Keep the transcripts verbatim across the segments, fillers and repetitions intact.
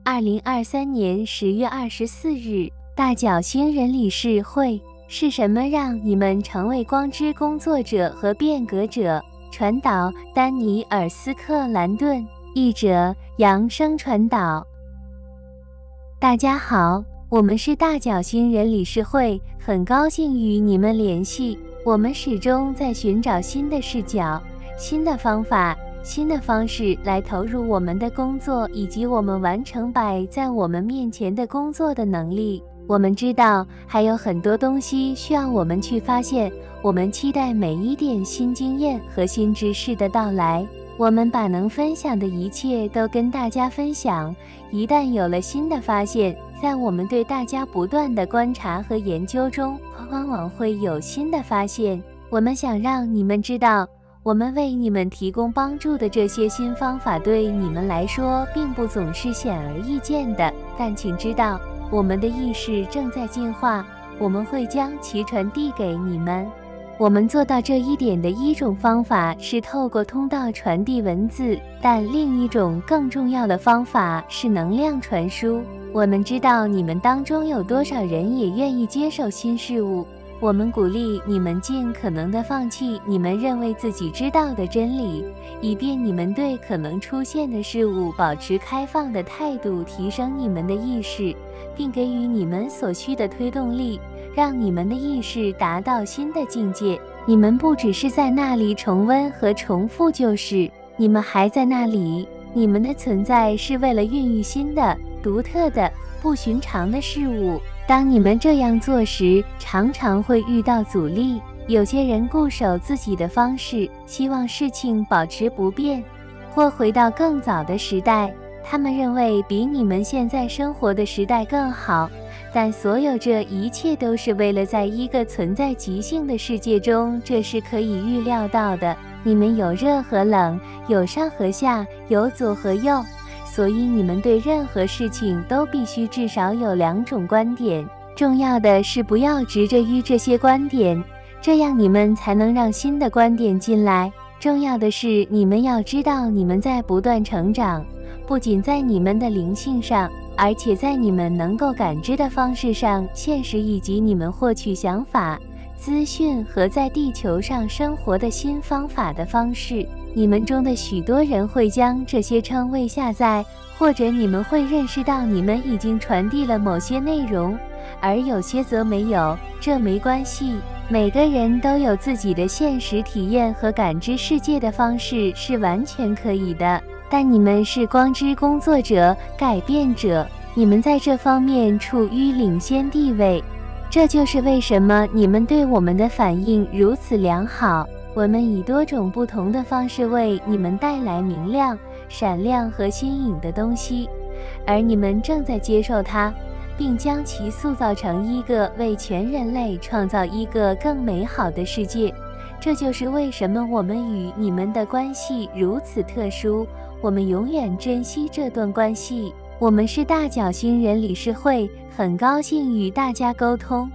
二零二三年十月二十四日，大角星人理事会是什么让你们成为光之工作者和变革者？传导丹尼尔·斯克兰顿，译者扬声传导。大家好，我们是大角星人理事会，很高兴与你们联系。我们始终在寻找新的视角、新的方法、新的方式来投入我们的工作，以及我们完成摆在我们面前的工作的能力。我们知道还有很多东西需要我们去发现，我们期待每一点新经验和新知识的到来。我们把能分享的一切都跟大家分享。一旦有了新的发现，在我们对大家不断的观察和研究中，往往会有新的发现。我们想让你们知道，我们为你们提供帮助的这些新方法对你们来说并不总是显而易见的，但请知道，我们的意识正在进化，我们会将其传递给你们。我们做到这一点的一种方法是透过通道传递文字，但另一种更重要的方法是能量传输。我们知道你们当中有多少人也愿意接受新事物。我们鼓励你们尽可能地放弃你们认为自己知道的真理，以便你们对可能出现的事物保持开放的态度，提升你们的意识，并给予你们所需的推动力，让你们的意识达到新的境界。你们不只是在那里重温和重复旧事，你们还在那里。你们的存在是为了孕育新的、独特的、不寻常的事物。当你们这样做时，常常会遇到阻力。有些人固守自己的方式，希望事情保持不变，或回到更早的时代。他们认为比你们现在生活的时代更好，但所有这一切都是为了在一个存在即兴的世界中，这是可以预料到的。你们有热和冷，有上和下，有左和右。所以你们对任何事情都必须至少有两种观点，重要的是不要执着于这些观点，这样你们才能让新的观点进来。重要的是你们要知道你们在不断成长，不仅在你们的灵性上，而且在你们能够感知的方式上，现实以及你们获取想法、资讯和在地球上生活的新方法的方式。你们中的许多人会将这些称谓下载，或者你们会认识到你们已经传递了某些内容，而有些则没有。这没关系，每个人都有自己的现实体验和感知世界的方式是完全可以的。但你们是光之工作者、改变者，你们在这方面处于领先地位。这就是为什么你们对我们的反应如此良好。我们以多种不同的方式为你们带来明亮、闪亮和新颖的东西，而你们正在接受它，并将其塑造成一个为全人类创造一个更美好的世界。这就是为什么我们与你们的关系如此特殊，我们永远珍惜这段关系。我们是大角星人理事会，很高兴与大家沟通。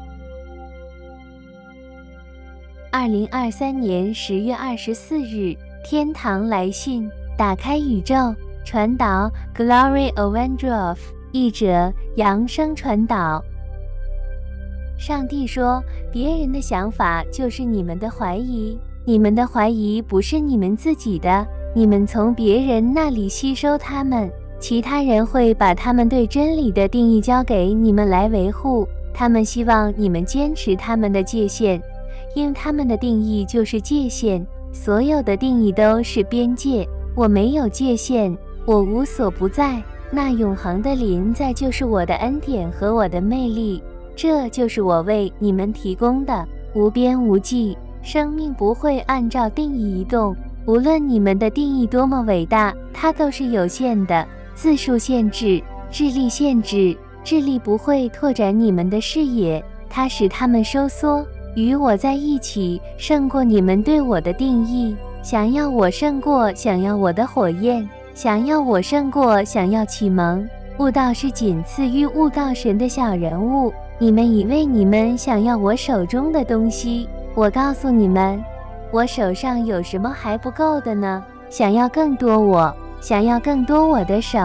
二零二三年十月二十四日，天堂来信，打开宇宙，传导 Glory Ovendorf， 译者扬声传导。上帝说，别人的想法就是你们的怀疑，你们的怀疑不是你们自己的，你们从别人那里吸收它们，其他人会把他们对真理的定义交给你们来维护，他们希望你们坚持他们的界限，因他们的定义就是界限，所有的定义都是边界。我没有界限，我无所不在，那永恒的临在就是我的恩典和我的魅力，这就是我为你们提供的无边无际。生命不会按照定义移动，无论你们的定义多么伟大，它都是有限的。字数限制，智力限制，智力不会拓展你们的视野，它使它们收缩。与我在一起，胜过你们对我的定义。想要我胜过想要我的火焰，想要我胜过想要启蒙。悟道是仅次于悟道神的小人物。你们以为你们想要我手中的东西，我告诉你们，我手上有什么还不够的呢？想要更多我，想要更多我的手，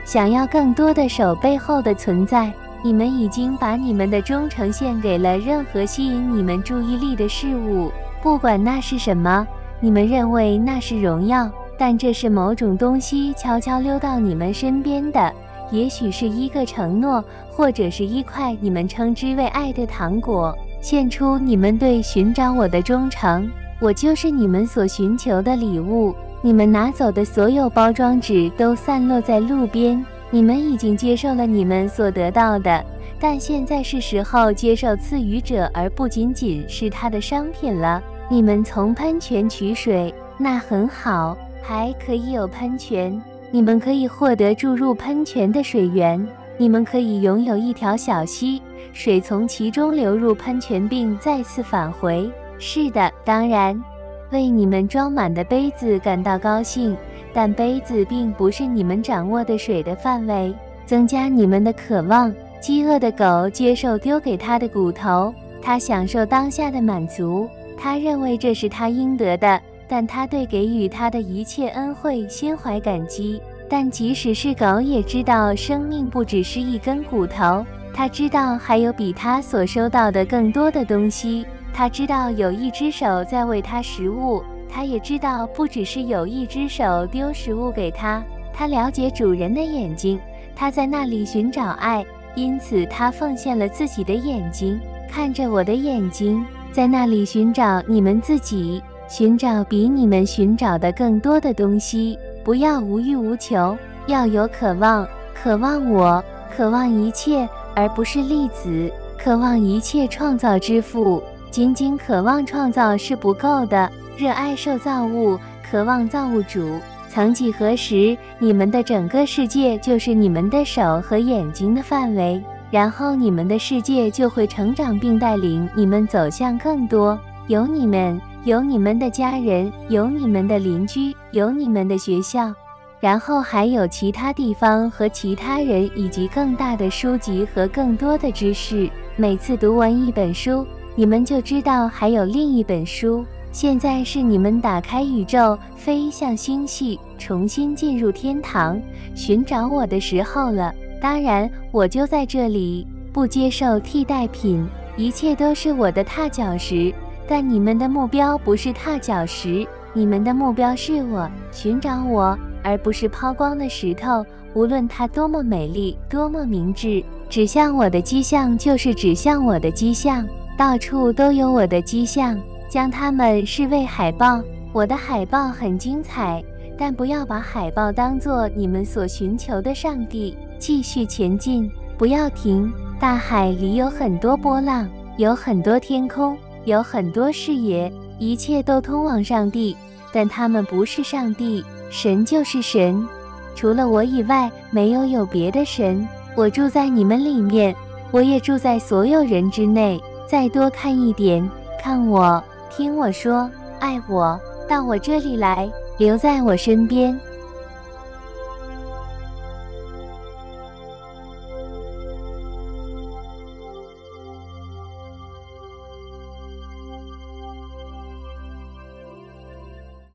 想要更多的手背后的存在。你们已经把你们的忠诚献给了任何吸引你们注意力的事物，不管那是什么，你们认为那是荣耀，但这是某种东西悄悄溜到你们身边的，也许是一个承诺，或者是一块你们称之为爱的糖果，献出你们对寻找我的忠诚。我就是你们所寻求的礼物。你们拿走的所有包装纸都散落在路边，你们已经接受了你们所得到的，但现在是时候接受赐予者，而不仅仅是他的商品了。你们从喷泉取水，那很好，还可以有喷泉，你们可以获得注入喷泉的水源，你们可以拥有一条小溪，水从其中流入喷泉并再次返回。是的，当然，为你们装满的杯子感到高兴，但杯子并不是你们掌握的水的范围。增加你们的渴望。饥饿的狗接受丢给它的骨头，它享受当下的满足，它认为这是它应得的，但它对给予它的一切恩惠心怀感激。但即使是狗也知道生命不只是一根骨头，它知道还有比它所收到的更多的东西。它知道有一只手在喂它食物，它也知道不只是有一只手丢食物给它。它了解主人的眼睛，它在那里寻找爱，因此它奉献了自己的眼睛，看着我的眼睛，在那里寻找你们自己，寻找比你们寻找的更多的东西。不要无欲无求，要有渴望，渴望我，渴望一切，而不是粒子，渴望一切创造之父。仅仅渴望创造是不够的，热爱受造物，渴望造物主。曾几何时，你们的整个世界就是你们的手和眼睛的范围，然后你们的世界就会成长并带领你们走向更多。有你们，有你们的家人，有你们的邻居，有你们的学校，然后还有其他地方和其他人，以及更大的书籍和更多的知识。每次读完一本书，你们就知道还有另一本书。现在是你们打开宇宙，飞向星系，重新进入天堂，寻找我的时候了。当然，我就在这里，不接受替代品，一切都是我的踏脚石。但你们的目标不是踏脚石，你们的目标是我，寻找我，而不是抛光的石头。无论它多么美丽，多么明智，指向我的迹象就是指向我的迹象，到处都有我的迹象。将它们视为海报，我的海报很精彩，但不要把海报当作你们所寻求的上帝。继续前进，不要停。大海里有很多波浪，有很多天空，有很多视野，一切都通往上帝，但他们不是上帝。神就是神，除了我以外，没有有别的神。我住在你们里面，我也住在所有人之内。再多看一点，看我，听我说，爱我，到我这里来，留在我身边。